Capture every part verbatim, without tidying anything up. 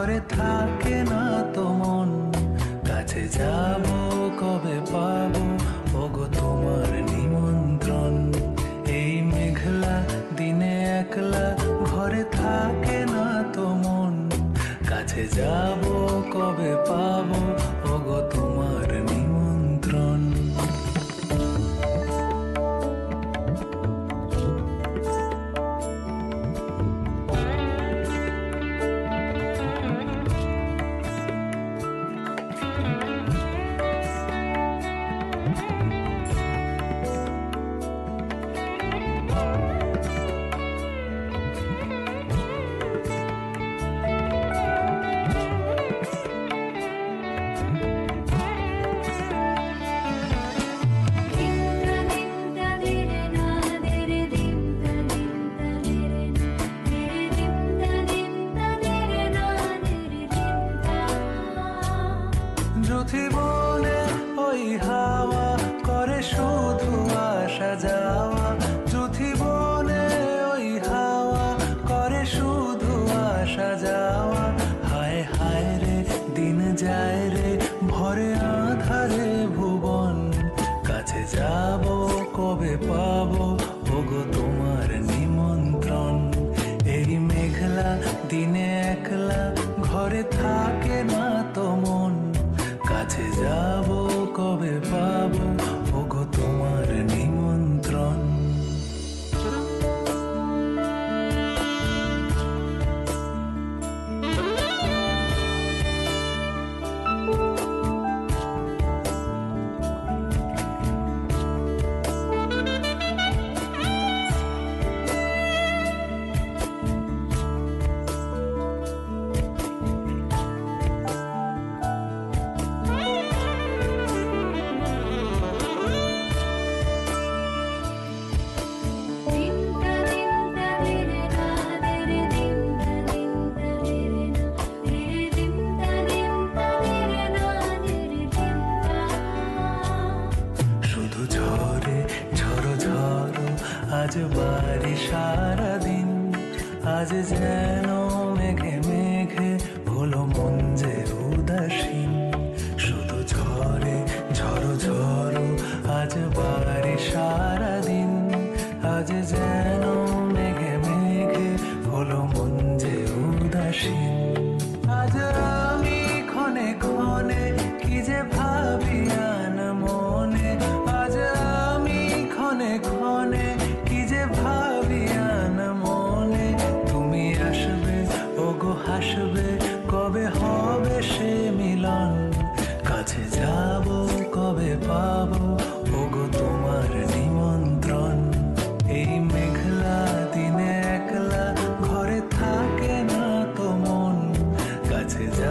ঘরে থাকে না তো মন, কাছে যাব কবে পাবো ওগো তোমার নিমন্ত্রণ। এই মেঘলা দিনে একলা ঘরে থাকে না তো মন, কাছে যাব কবে পাবো ওগো তোমার নিমন্ত্রণ। বনে ওই হাওয়া করে শুধু আসা যাওয়া, জুথি বনে ওই হাওয়া করে শুধু আসা যাওয়া। হায় হায় রে দিন যায় রে ভরে আধারে ভুবন, কাছে যাব কবে পাবো ওগো তোমার নিমন্ত্রণ। এই মেঘলা দিনে একলা ঘরে থাকে না তো মন, কাছে যাব কবে পাবো ওগো তোমার নিমন্ত্রণ। আজ বাড়ি সারাদিন, আজ যেন মেঘে মেঘে হলো মন যে উদাসীন। শুধু ঝরে ঝড়ো ঝড়ো আজ বাড়ি সারাদিন, আজ যেন মেঘে মেঘে হলো মন যে উদাসীন। আজ আমি ক্ষণে ক্ষণে কি যে ভাবি আন মনে, আজ আমি ক্ষণে ক্ষণে কি যে ভাবি আন মনে। তুমি আসবে ওগো হাসবে কবে হবে সে মিলন, কাছে যাব কবে পাবো ওগো তোমার নিমন্ত্রণ। এই মেঘলা দিনে একলা ঘরে থাকে না তো মন, কাছে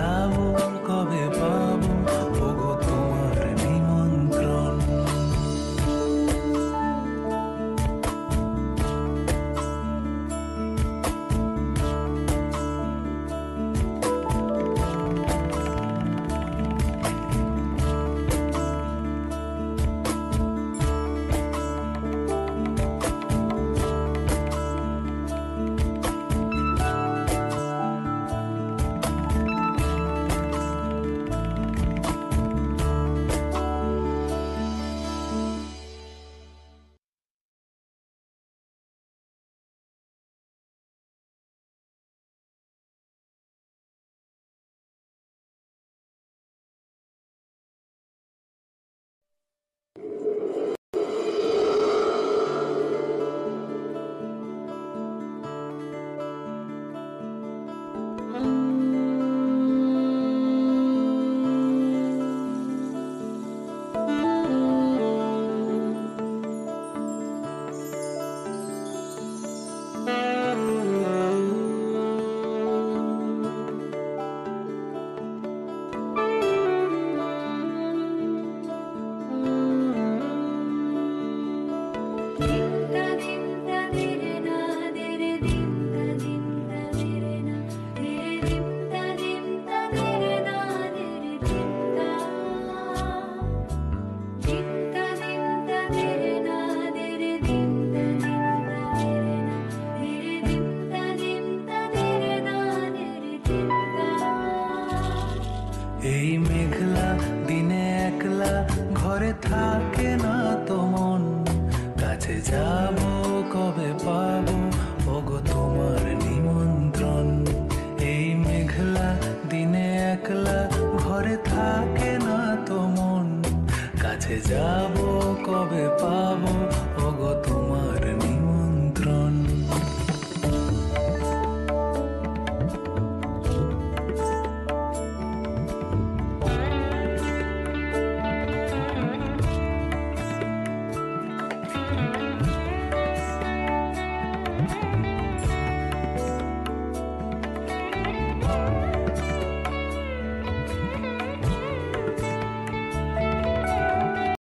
এই মেঘলা দিনে একলা ঘরে থাকে না তো মন, কাছে যাব